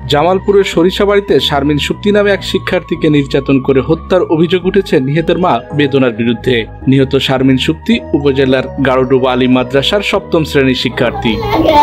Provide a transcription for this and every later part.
জামালপুরের সরিষাবাড়িতে শারমিন সুপ্তি নামে এক শিক্ষার্থীকে নির্যাতন করে হত্যার অভিযোগ উঠেছে নিহতের মা বেদনার বিরুদ্ধে। নিহত শারমিন সুপ্তি উপজেলার গাড়োডোবা আলিম মাদ্রাসার 7ম শ্রেণীর শিক্ষার্থী।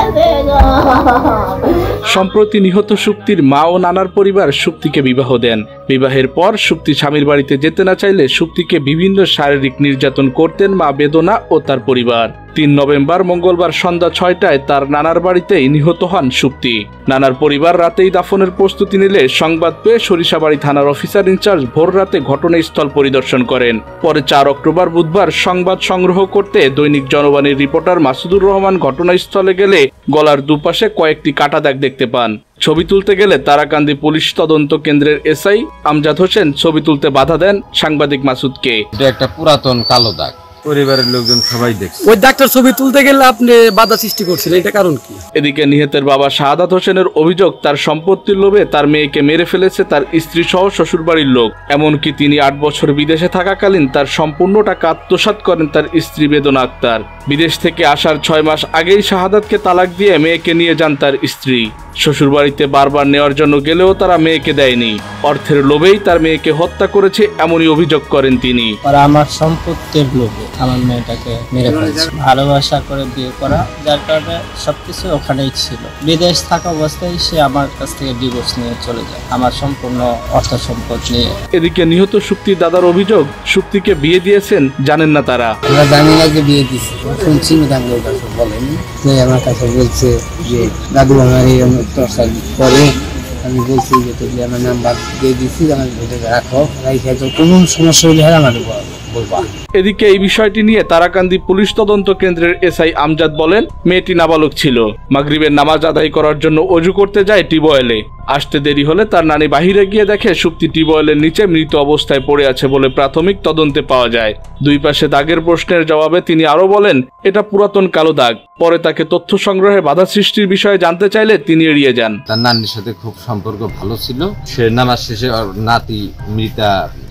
সম্প্রতি নিহত সুপ্তির মা ও নানার পরিবার সুপ্তিকে বিবাহ দেন। বিবাহের পর সুপ্তি স্বামীর বাড়িতে যেতে না চাইলে সুপ্তিকে বিভিন্ন শারীরিক নির্যাতন করতেন মা বেদনা ও তার পরিবার। 3 নভেম্বর মঙ্গলবার সন্ধ্যা 6টায় তার নানার বাড়িতেই নিহত হন সুপ্তি। নানার পরিবার রাতেই দাফনের প্রস্তুতি নিলে সংবাদ পেয়ে সরিষাবাড়ি থানার অফিসার ইনচার্জ ভোর রাতে ঘটনাস্থল পরিদর্শন করেন। পরে 4 অক্টোবর বুধবার সংবাদ সংগ্রহ করতে দৈনিক জনবাণীর রিপোর্টার মাসুদুর রহমান ঘটনাস্থলে গেলে গলার দুপাশে কয়েকটি কাটা দাগ দেখতে পান। ছবি তুলতে গেলে তারাকান্দি পুলিশ তদন্ত কেন্দ্রের এসআই আমজাদ হোসেন ছবি তুলতে বাধা দেন সাংবাদিক মাসুদকে। এটা একটা পুরাতন কালো দাগ, পরিবারের লোকজন সবাই দেখছে। ওই ডাক্তার ছবি তুলতে গেলে আপনি বাধা সৃষ্টি করছিলেন, এটা কারণ কি? এদিকে নিহতের বাবা শাহাদাত হোসেনের অভিযোগ তার সম্পত্তির লোভে তার মেয়েকে মেরে ফেলেছে তার স্ত্রী সহ শ্বশুরবাড়ির লোক। এমনকি তিনি 8 বছর বিদেশে থাকাকালীন তার সম্পূর্ণ টাকা আত্মসাৎ করেন তার স্ত্রী বেদনা আক্তার। বিদেশ থেকে আসার 6 মাস আগেই শাহাদাতকে তালাক দিয়ে মেয়েকে নিয়ে যান তার স্ত্রী। শ্বশুরবাড়িতে বারবার নেওয়ার জন্য গেলেও তারা মেয়েকে দেয়নি। অর্থের লোভেই তার মেয়েকে হত্যা করেছে এমনই অভিযোগ করেন তিনি। আমার সম্পত্তির লোভে আমার মেয়েটাকে মেরে ফেলেছে। ভালোবাসা করে বিয়ে করা, যার কারণে সবকিছু ওখানেই ছিল। বিদেশ থাকা অবস্থায় সে আমার কাছ থেকে ডিভোর্স নিয়ে চলে যায়, আমার সম্পূর্ণ অর্থ সম্পদ নিয়ে। এদিকে নিহত সুপ্তির দাদার অভিযোগ সুপ্তিকে বিয়ে দিয়েছেন জানেন না তারা। আমরা জানি না যে বিয়ে দিচ্ছে, শুনছি দাদুর কাছে বলেনি। আমার কাছে বলছে যে দাদু আমার এই টর্চার করে। আমি বলছি যে তুমি আমার নাম্বার দিয়ে দিচ্ছি, আমার রাখো, কোনো সমস্যা হলে আমাদের বলবা। এদিকে এই বিষয়টি নিয়ে তারাকান্দি পুলিশ তদন্ত কেন্দ্রের এসআই আমজাদ বলেন, মেয়েটি নাবালক ছিল। মাগরিবের নামাজ আদায় করার জন্য অজু করতে যায় টিউবওয়েলে। আসতে দেরি হলে তার নানি বাহিরে গিয়ে দেখে সুপ্তি টিউবওয়েলের নিচে মৃত অবস্থায় পড়ে আছে বলে প্রাথমিক তদন্তে পাওয়া যায়। 2 পাশে দাগের প্রশ্নের জবাবে তিনি আরো বলেন, এটা পুরাতন কালো দাগ। পরে তাকে তথ্য সংগ্রহে বাধা সৃষ্টির বিষয়ে জানতে চাইলে তিনি এড়িয়ে যান। তার নানির সাথে খুব সম্পর্ক ভালো ছিল। সে নামাজ শেষে নাতি মৃতা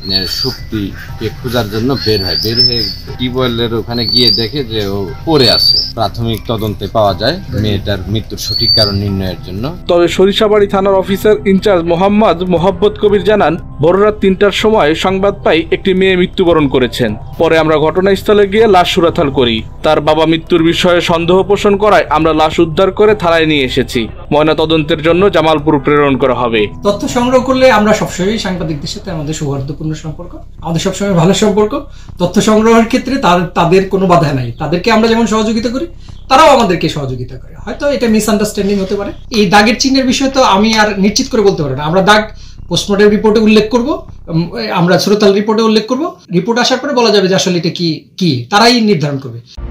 সুপ্তিকে খোঁজার জন্য বের হয় টিউবওয়েলের ওখানে গিয়ে দেখে যে ও পড়ে আছে। প্রাথমিক তদন্তে পাওয়া যায় মেয়েটার মৃত্যুর সঠিক কারণ নির্ণয়ের জন্য। তবে সরিষাবাড়ি থানার অফিসার ইনচার্জ মোহাম্মদ কবির জানান, ভোররাত 3টার সময় সংবাদ পাই একটি মেয়ে মৃত্যুবরণ করেছেন। পরে আমরা ঘটনাস্থলে গিয়ে লাশ সুরাথাল করি। তার বাবা মৃত্যুর বিষয়ে সন্দেহ পোষণ করায় আমরা লাশ উদ্ধার করে থানায় নিয়ে এসেছি। ময়না তদন্তের জন্য জামালপুর প্রেরণ করা হবে। তথ্য সংগ্রহ করলে আমরা সবসময় সাংবাদিকদের সাথে আমাদের সৌহার্দ্যপূর্ণ সম্পর্ক, আমাদের সবসময় ভালো সম্পর্ক। তথ্য সংগ্রহের ক্ষেত্রে তাদের কোনো বাধা নাই। তাদেরকে আমরা যেমন সহযোগিতা করি, তারাও আমাদেরকে সহযোগিতা করে। হয়তো এটা মিসআন্ডারস্ট্যান্ডিং হতে পারে। এই দাগের চিহ্নের বিষয় তো আমি আর নিশ্চিত করে বলতে পারি না। আমরা দাগ পোস্টমর্টেম রিপোর্টে উল্লেখ করব, আমরা সুরতাল রিপোর্টে উল্লেখ করব। রিপোর্ট আসার পরে বলা যাবে যে আসলে এটা কি তারাই নির্ধারণ করবে।